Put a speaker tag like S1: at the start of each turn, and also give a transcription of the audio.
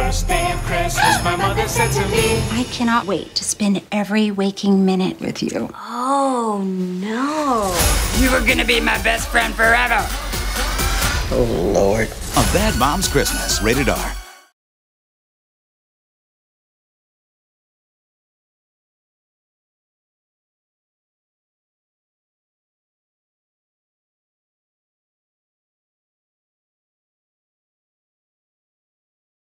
S1: first day of Christmas, my mother said to me,
S2: I cannot wait to spend every waking minute with you.
S3: Oh, no.
S4: You were gonna be my best friend forever.
S5: Oh, Lord.
S6: A Bad Mom's Christmas, rated R.